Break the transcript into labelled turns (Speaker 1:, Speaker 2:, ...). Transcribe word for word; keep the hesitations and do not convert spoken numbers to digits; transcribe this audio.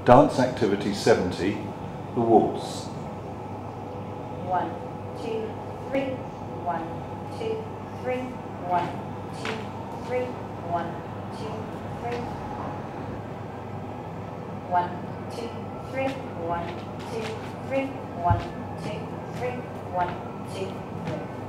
Speaker 1: Dance Activity seventy, the Waltz.
Speaker 2: One, two, three. One, two, three. One, two, three. One, two, three. One, two, three. One, two, three. One, two, three. One, two, three.